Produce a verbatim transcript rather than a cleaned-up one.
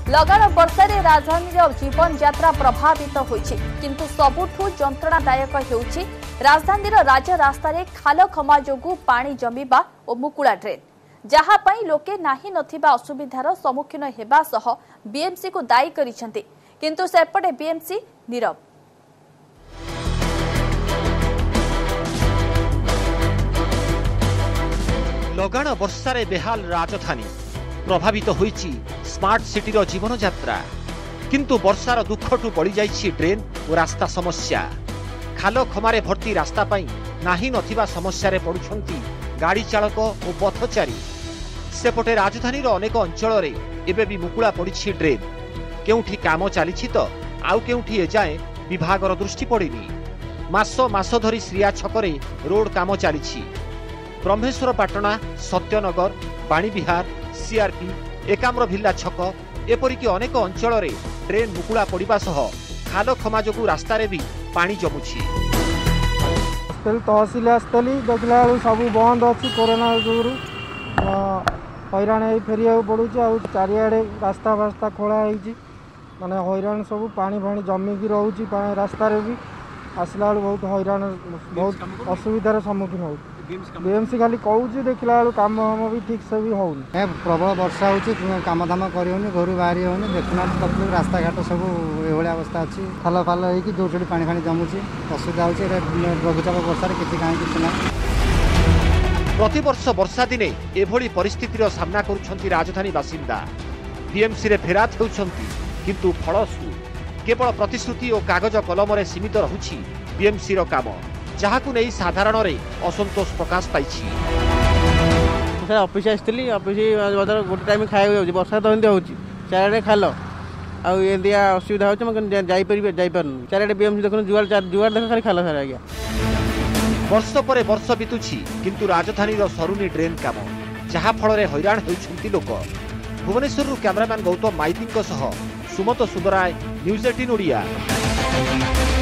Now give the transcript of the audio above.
लगाण वर्षार राजधानी जीवन यात्रा प्रभावित होइछि किंतु सबुठु जंत्रणादायक हेउछि राजधानी राजरास्ता खाल खमा जोगु पानी जमीबा और मुकुला ड्रेन जहाँ पई लोके नाही नथिबा असुविधार सम्मुखीन हेबा सह बीएमसी को दायी करिसेंति किंतु सेपटे बीएमसी नीरव। लगाण वर्षारे बेहाल राजधानी प्रभावित होइछि स्मार्ट सिटीर जीवन यात्रा किंतु वर्षार दुखटू बढ़ी जाइछि ड्रेन और रास्ता समस्या खाल खमारे भर्ती रास्ता पाई नाही नथिबा समस्या रे पड़ुछंती गाड़ी चालक और पथचारी सेपटे राजधानी अनेक अंचल रे एबे भी मुकुला पड़िछि ड्रेन केउठी काम चलीछि तो आउ केउठी एजाए विभागर दृष्टि पड़िनी मास मास धरी श्रिया छकरे रोड काम चलीछि ब्रह्मेश्वर पाटना सत्यनगर बाणीविहार सीआरपी एकाम्र भिल्ला छक एपरिक अनेक अंचल रे ट्रेन मुकुला पड़िबा सह खाल खमा जोगु रास्ता रे भी पानी जमुछि। तहसिल स्थली देखला सब बंद अच्छी कोरोना जोगु हैरान फेरिया पड़ुछ आ चारिआडे रास्ता फास्ता खोला होइछि माने हैरान सब पानी फाणी जमिकी रोची रास्ता रे भी आसला बहुत हैरान बहुत असुविधार सम्मुखीन हो बीएमसी खाली कहूँ देखला कम भी ठीक से भी हो प्रबल वर्षा हो कम धाम कर घर बाहरी होनी देखुना तक रास्ता घाट सब ये अवस्था अच्छी खाल फाल हो जो पा फा जमुची असुविधा हो लघुचाप वर्षा किसी कहीं किसी ना प्रतिवर्ष वर्षा दिने एभली परिस्थितिर सामना करुछंती राजधानी बासिंदा बीएमसी रे फेरात होउछंती किंतु फलसु केवल प्रतिश्रुति और कागज कलम रे सीमित रहुछि बीएमसी रो काम जहाकु नै साधारण रे असंतोष प्रकाश पाइछि। सर ऑफिस आस्थिली ऑफिस गोटे टाइम खाइ हो वर्षा तो एंती होउछि चारडे खाल आ एंतिया असुविधा होछि मगर जाई परिबे जाई परनु चारडे बीएमसी देखन जुआर जुआर देख खाली खाल सर आज्ञा वर्ष पर वर्ष बितुछि किंतु राजधानी रो सरुनी ड्रेन काम जहा फल रे हैरान होउछंती लोक। भुवनेश्वर कैमरामैन गौतम माइती सह सुमत सुंदराय न्यूज एटीन ओडिया।